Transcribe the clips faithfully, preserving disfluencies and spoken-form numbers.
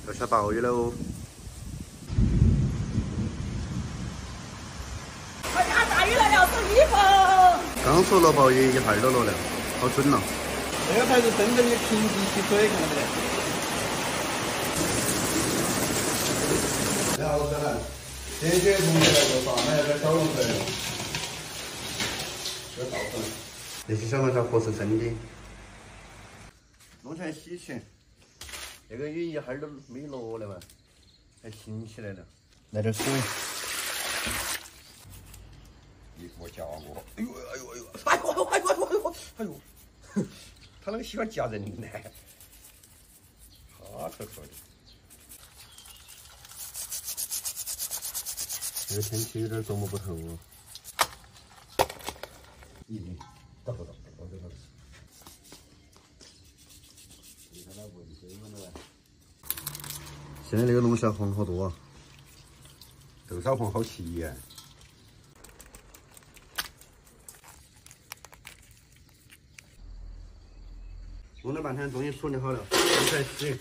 要下暴雨了哦！ 哎呀，大雨来了，收衣服。 刚说了暴雨，一会儿都落了，好准了。 这个才是真正的平地起水，看到没得？ 然后再来，这些同学来做啥？买了点小龙水，这倒出来。那些小龙虾合适生的，弄起来洗起。这个雨一会儿都没落了嘛，还醒起来了。来点水。 一锅夹锅。 哎呦哎呦哎呦！哎呦哎呦哎呦哎呦哎呦！他那个喜欢夹人呢。好可可的。这个天气有点琢磨不透哦。咦，到不到？到这了。你看那闻水嘛那个。现在那个龙虾黄好多啊。 豆沙黄好齐呀。 弄了半天，终于处理好了，弄出来洗。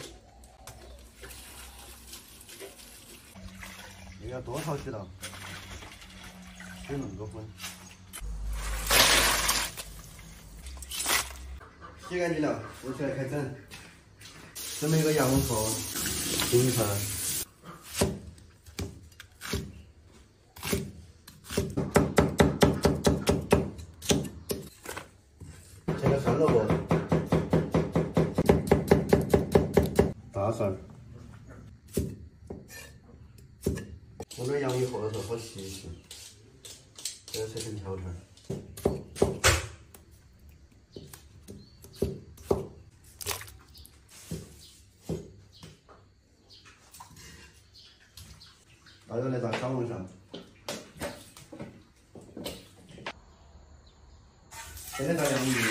那个要多少洗了？水那么多分。洗干净了，拿起来开整。准备一个洋葱、青菜。这个酸萝卜。大蒜，弄点洋芋和了头，好洗一洗。这个切成条条。还有那大小龙虾，这个大洋芋。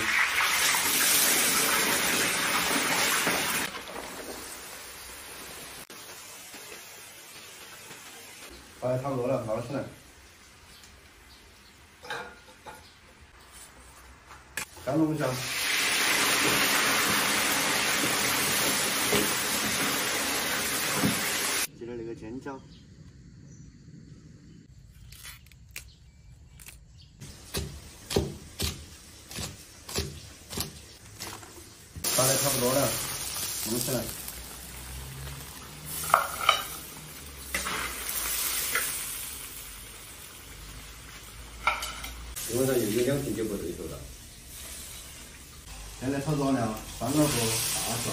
好了，差不多了，捞起来。干龙虾，接着那个尖椒，打的差不多了，弄起来。 基本上有有两瓶就不对头了。 现在炒佐料：酸萝卜、大蒜、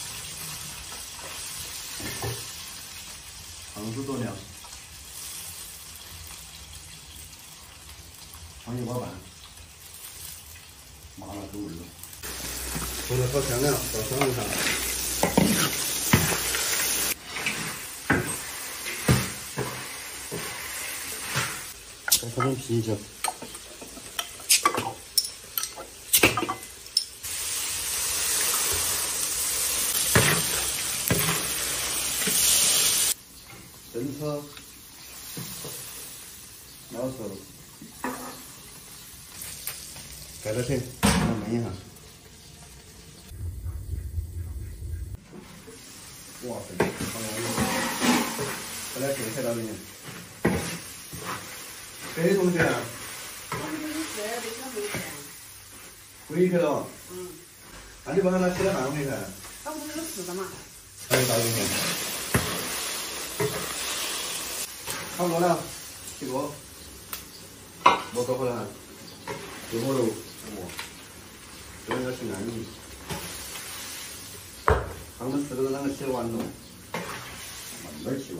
糖醋佐料、放一锅半，麻辣口味了。红了炒香了，倒小龙虾。再放点啤酒。生抽、老抽，盖到起，让它焖一下。哇塞，好香了！再来配菜到里面。谁同学啊？ 我们这是这个回去。 回去了。 嗯。 那你不喊他起来饭回去？ 他不是有事的嘛？ 还有大鱼片。差不多了，起锅，锅搞好了，入火喽，哇，这个是安逸。他们四个人啷个起得完喽？慢慢起吧。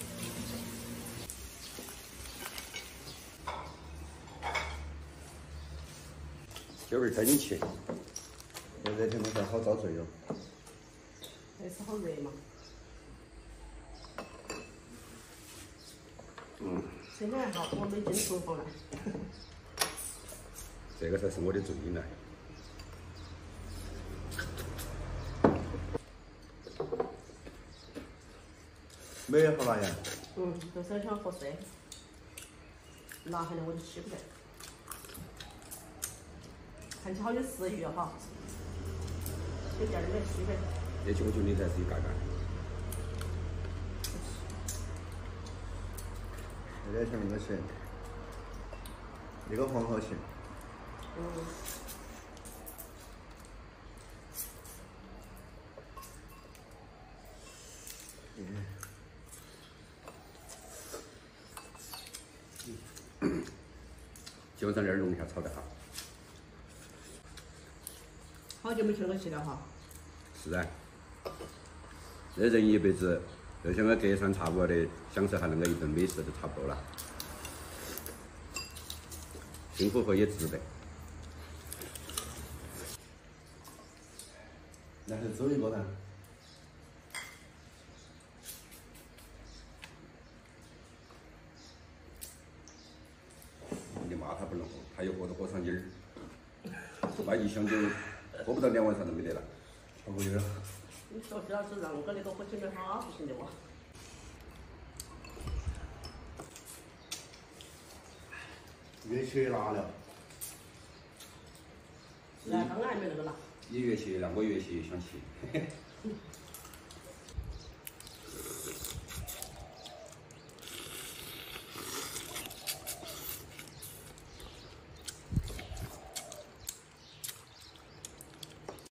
酒味赶紧去。 这热天不是好遭罪哟。 这次好热嘛。 嗯。 现在还好，我没进厨房来。 这个才是我的最爱。 没有好辣呀？ 嗯，就稍稍合适。辣下来我就吃不得。看起好有食欲哈，有点儿点区别。 也许我觉得你才是一嘎嘎。 有点像那个谁，那个黄浩信。 嗯。 基本上这儿龙虾炒得好。 好久没吃那个蟹了哈。 是啊。这人一辈子，就像个隔三差五的享受下那个一顿美食就差不多了。辛苦活也值得。 那是走一个呢。 你骂他不能喝，他又喝着喝上瘾儿，那一箱酒喝不到两晚上都没得了。 差不多了。 你说徐老师让个那个喝起没好不行的哇。 越吃越辣了。 来，刚刚还没那个辣。 你越去辣，我越去想去。